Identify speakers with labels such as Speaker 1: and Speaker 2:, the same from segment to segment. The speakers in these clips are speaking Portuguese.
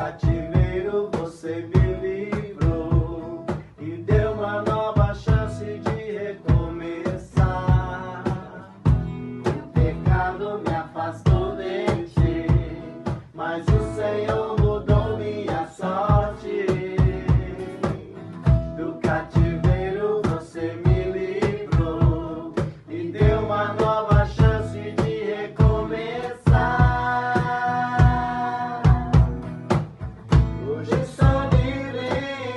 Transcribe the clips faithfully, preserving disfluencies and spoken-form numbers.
Speaker 1: cativeiro você me livrou e deu uma nova chance de recomeçar. O pecado me afastou de ti, mas o Senhor mudou minha sorte. Do cativeiro você me livrou e deu uma nova chance de recomeçar. Hoje sou livre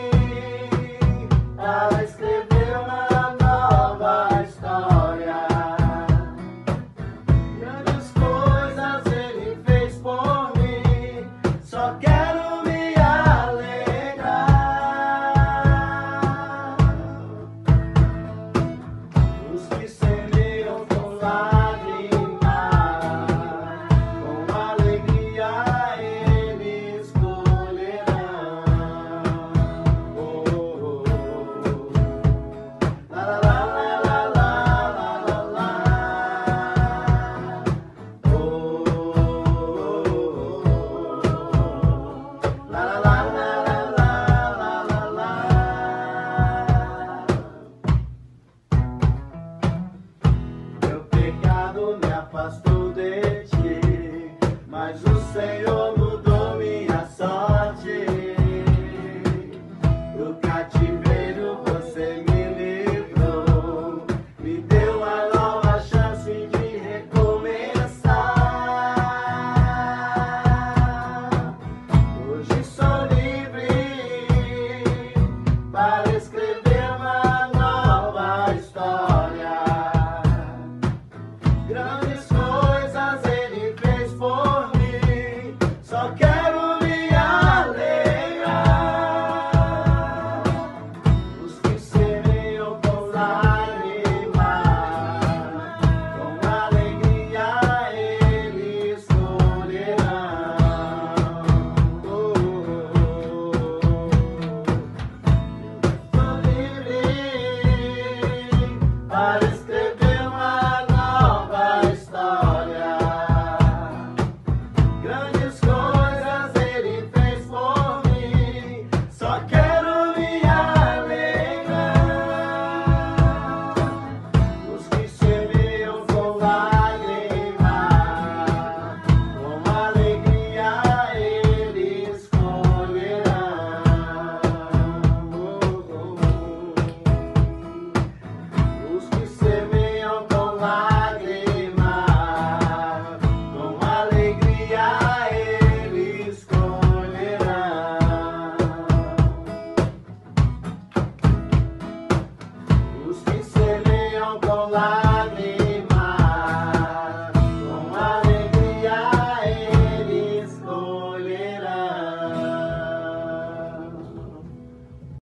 Speaker 1: para escrever uma nova história. Grandes coisas Ele fez por mim, só quero me alegrar. Os que semeiam com lágrimas, com alegria eles colherão. Oh, oh, oh. La, la, la, la, la, la, la, la. Oh, oh, oh, oh. La, la, la, la, la, la, la, la. Meu pecado me afastou de ti, mas o Senhor mudou minha sorte. Do cativeiro você me livrou, me deu uma nova chance de recomeçar. Hoje sou livre para escrever uma nova história. Grandes coisas Ele fez por mim, só quero